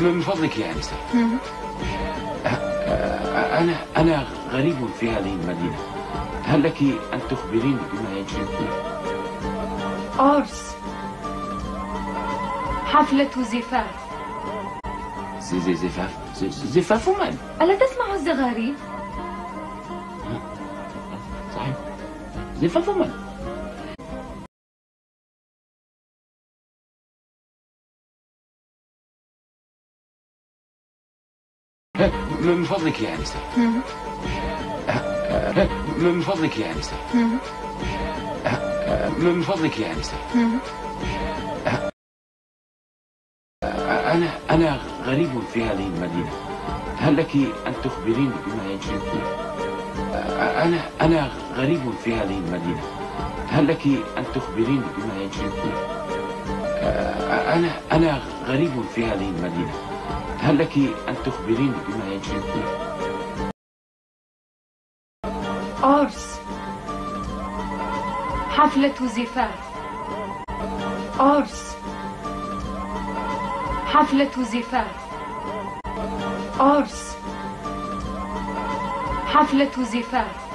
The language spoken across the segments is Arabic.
من فضلك يا أنسة، أنا غريب في هذه المدينة، هل لك أن تخبريني بما يجري فيه؟ عرس، حفلة زفاف. زفاف؟ زفاف من؟ ألا تسمع الزغاريد؟ صحيح، زفاف من؟ من فضلك يا أنسة، من فضلك يا أنسة، من فضلك يا أنسة، أنا غريب في هذه المدينة، هل لك أن تخبريني بما يجري فيه؟ أنا غريب في هذه المدينة، هل لك أن تخبريني بما يجري فيه؟ أنا غريب في هذه المدينة، هل لك أن تخبريني بما يجري فيه؟ عرس، حفلة زفاف. عرس، حفلة زفاف. عرس، حفلة زفاف.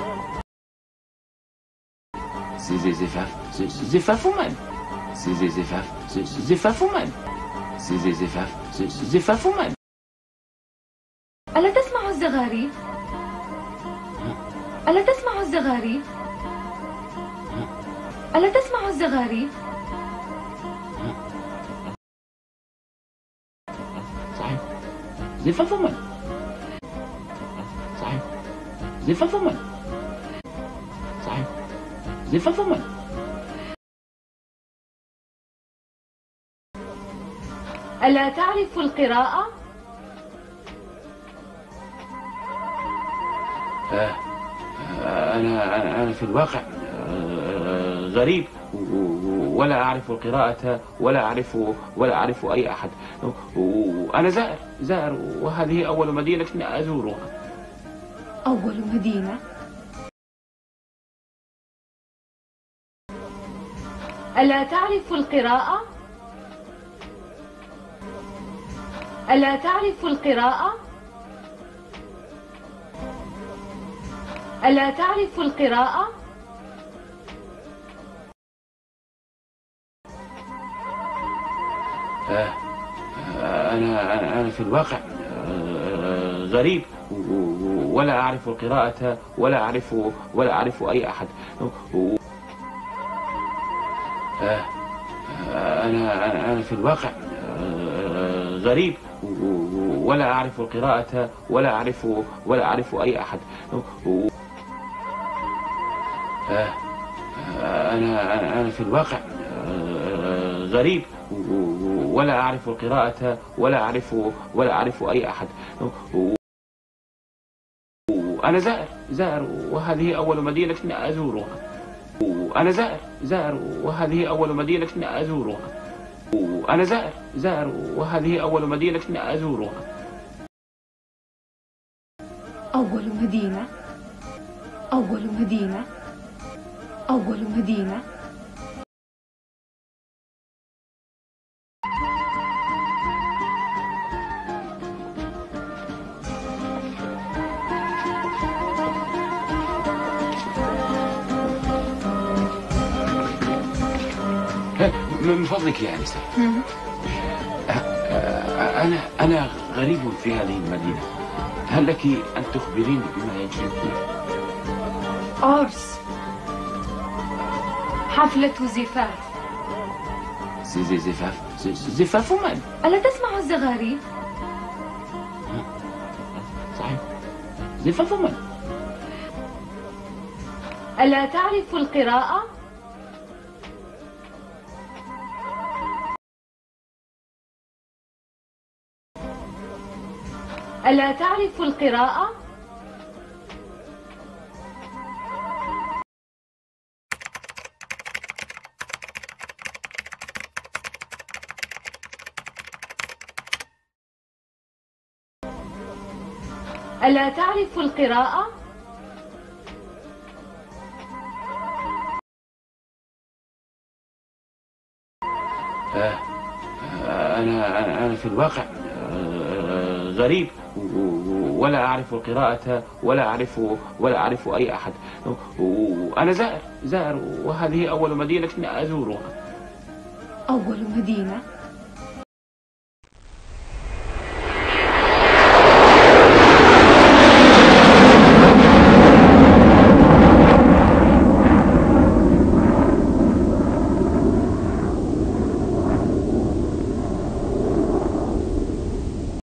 زفاف؟ زفاف من؟ زفاف؟ زفاف من؟ زفاف؟ زفاف من؟ ألا تسمع الزغاريد؟ ألا تسمع الزغاريد؟ ألا تسمع الزغاريد؟ صحيح، زفاف من؟ صحيح، زفاف من؟ صحيح، زفاف من؟ ألا تعرف القراءة؟ أنا في الواقع غريب، ولا أعرف القراءة ولا أعرف أي أحد، وأنا زائر وهذه أول مدينة أزورها. أول مدينة؟ ألا تعرف القراءة؟ ألا تعرف القراءة؟ ألا تعرف القراءة؟ أنا في الواقع غريب، ولا أعرف القراءة ولا أعرف أي أحد، أنا في الواقع غريب، ولا أعرف القراءة ولا أعرف أي أحد، أنا في الواقع غريب، ولا أعرف القراءة ولا أعرف أي أحد، وأنا زائر وهذه أول مدينة أزورها. أنا زائر وهذه أول مدينة أزورها. أنا زائر وهذه أول مدينة أزورها. أول مدينة؟ أول مدينة؟ أول مدينة؟ من فضلك يا أنسة، أنا غريب في هذه المدينة، هل لك أن تخبريني بما يجري فيه؟ عرس، حفلة زفاف. زفاف؟ زفاف من؟ ألا تسمع الزغاريد؟ صحيح، زفاف من؟ ألا تعرف القراءة؟ ألا تعرف القراءة؟ ألا تعرف القراءة؟ أنا في الواقع غريب ولا أعرف القراءة ولا أعرف أي أحد. وأنا زائر وهذه أول مدينة أزورها. أول مدينة؟